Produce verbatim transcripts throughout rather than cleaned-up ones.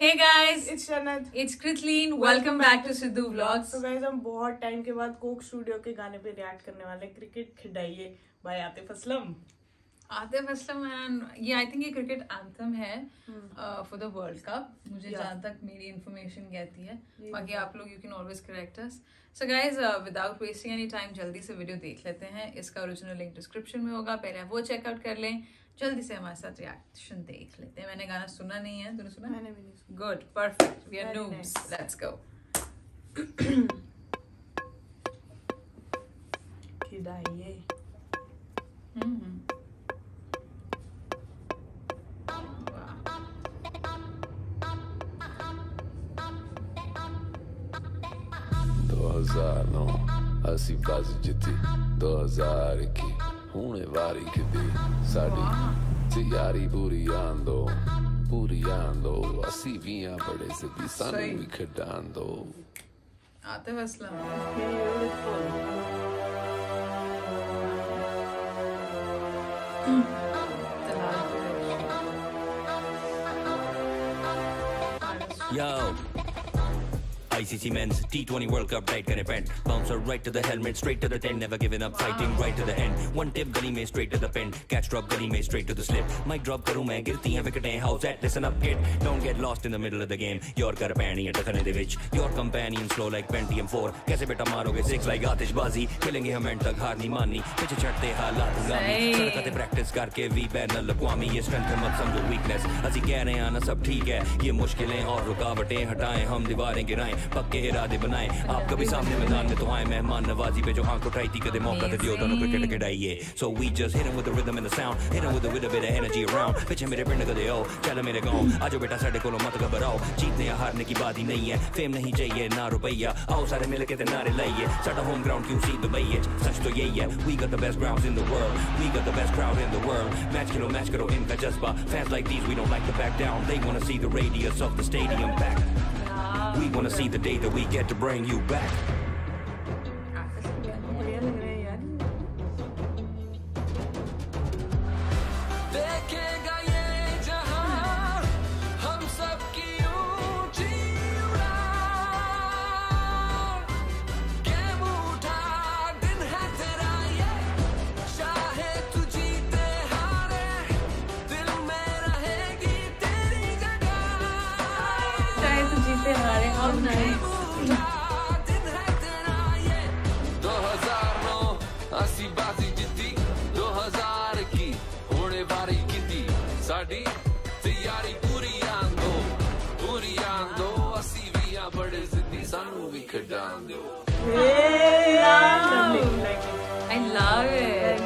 Hey guys, it's Shanad. It's Kritleen. Welcome back to Sidhu Vlogs. So guys, हम बहुत time के बाद Coke studio के गाने पे रिएक्ट करने वाले क्रिकेट खिडाइए बाय आतिफ असलम. आतिफ असलम एंड ये आई थिंक ये क्रिकेट एंथम है फॉर द वर्ल्ड कप. मुझे जहाँ तक मेरी इन्फॉर्मेशन कहती है, बाकी आप लोग you can always correct us. So guys without wasting any time जल्दी से वीडियो देख लेते हैं. इसका ओरिजिनल लिंक डिस्क्रिप्शन में होगा, पहले आप वो चेकआउट कर लें. जल्दी से हमारे साथ रिएक्शन देख लेते हैं. मैंने गाना सुना नहीं है, तूने सुना? मैंने भी नहीं सुना. Good, perfect, we are noobs. Let's go. खिडाइए. हम्म दो हज़ार नौ असी बाजी जिती, दो हज़ार इक्की हुणे वारी किती साडी तैयारी पूरी आंदो पूरी आंदो असी वियां बड़े सिद्धी सानू भी खिडान दो. Atif Aslam Yo, I C C Men's T twenty World Cup right gonna pen. Bouncer right to the helmet, straight to the tent, never giving up, fighting right to the end. One tip गली में straight to the pen, catch drop गली में straight to the slip. Mic drop करूँ मैं गिरती हैं विकेटें, house at listen up kid, don't get lost in the middle of the game. Your companion टखने they which, your companion slow like Pentium four. कैसे बेटा मारोगे six like आतिशबाजी, खेलेंगे हम एंड तक हार नहीं माननी, पीछे चढ़ते हालात गामी, सड़कते प्रैक्टिस करके वी बैनर लगवामी. ये स्ट्रेंथ है मत समझो वीकनेस, असी कह रहे हैं ना सब ठीक है. ये मुश्किलें और रुकावटें हटाएं, हम दीवारें गिराएं, पक्के इरादे बनाए. आप कभी सामने मैदान में तो आए, मेहमान नवाजी पे जो आंख उठाई थी कदे मौका दे दियो दोनों क्रिकेट खिडाइए. So we just hit him with the rhythm and the sound, hit him with a bit of energy around. पिछे मेरे पिंड कदे आओ, चल मेरे गाँव आजो बेटा साढ़े कोलो मत घबराओ. जीतने या हारने की बात ही नहीं है, फेम नहीं चाहिए ना रुपया, आओ सारे मिल के ते नारे लाइए. साडा होम ग्राउंड क्यों सी दुबई है, सच तो यही है. We got the best grounds in the world, we got the best crowd in the world. Match खेलो मैच करो इनका जज्बा, fans like these we don't like to back down. They wanna see the radius of the stadium back. We wanna see the day that we get to bring you back. बढ़िया लग रहा है यार. देखेगा ये जहां हम सब की ऊंची उड़ान, गेम उठा दिन है तेरा ये, चाहे तू जीते हारे दिल में रहेगी तेरी जगह. चाहे तू जीते हारे और नहीं. दो हज़ार नौ असी बाजी जिती, दो हज़ार की होने वारी किती साडी तैयारी पूरी आंदो पूरी आंदो. असी वियां बड़े जिद्दी सानू भी खिडान दो. I love it.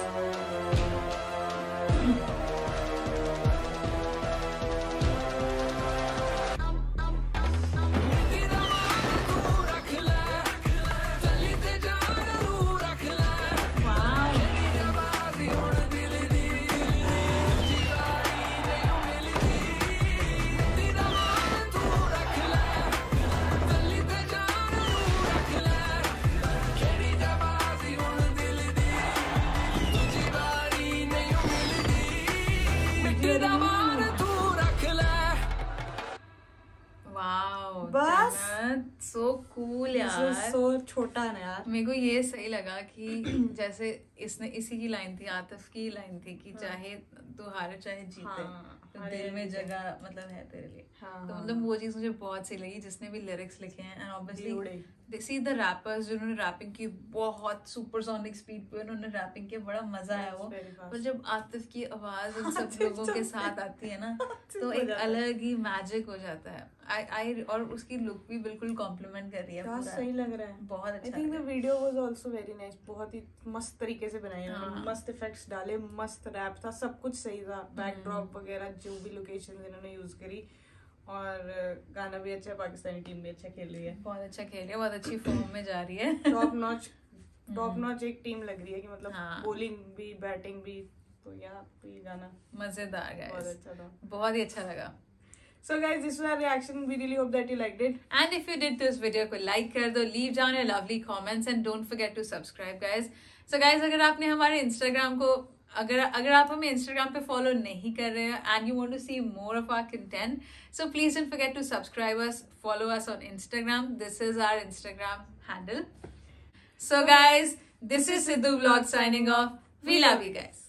वाओ बस सो कूल यार. सो छोटा ना यार. मेरे को ये सही लगा कि जैसे इसने इसी की लाइन थी, आतिफ की लाइन थी कि चाहे तू हारे चाहे जीते, हाँ, तो दिल में जगह मतलब है तेरे लिए. हाँ, तो मतलब वो चीज मुझे बहुत सही लगी जिसने भी लिरिक्स लिखे हैं. And obviously They see the rappers जिन्होंने रैपिंग की, बहुत सुपरसोनिक स्पीड पे उन्होंने रैपिंग की, बड़ा मजा आया वो. पर जब आतिफ की आवाज उन सब लोगों के साथ आती है ना, तो एक अलग ही मैजिक हो जाता है. आई आई और उसकी लुक भी बिल्कुल कॉम्प्लीमेंट कर रही है. बहुत सही लग रहा है, बहुत अच्छा. I think the video was also very nice. बहुत ही मस्त तरीके से बनाई उन्होंने, मस्त इफेक्ट्स डाले, मस्त रैप था, सब कुछ सही था. बैकड्रॉप वगैरह जो भी लोकेशन इन्होंने यूज करी, और गाना भी अच्छा है. पाकिस्तानी टीम भी अच्छा खेल रही है, बहुत अच्छा खेल रही है, बहुत अच्छी फॉर्म में जा रही है. टॉप नॉच टॉप नॉच एक टीम लग रही है कि मतलब बॉलिंग भी बैटिंग भी. तो यार तो ये गाना मजेदार है, बहुत अच्छा था, बहुत ही अच्छा लगा. So guys, this was our reaction. We really hope that you liked it. And if you did this video को like कर दो, leave down your lovely comments and don't forget to subscribe guys. So guys, अगर आपने हमारे Instagram को अगर अगर आप हमें इंस्टाग्राम पे फॉलो नहीं कर रहे हैं and you want to see more of our content, so please don't forget to subscribe us, follow us on Instagram. This is our Instagram handle. So guys, this is Sidhu Vlog signing off. We love you guys.